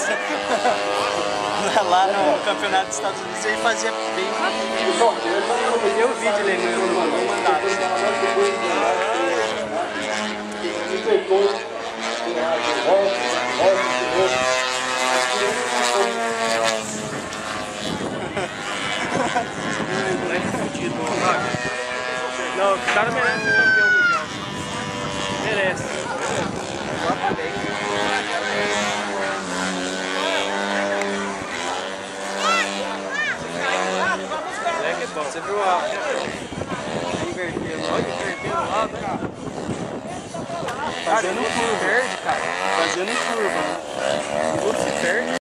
Nossa! Lá no campeonato dos Estados Unidos ele fazia bem rapidinho. Eu vi o vídeo ali no YouTube, vou mandar. Não, o cara merece ser campeão mundial. Merece. É bom. Você viu a... Invertendo. Olha, invertendo lá, cara. Fazendo curva. Verde, cara. Fazendo curva. Tudo se perde.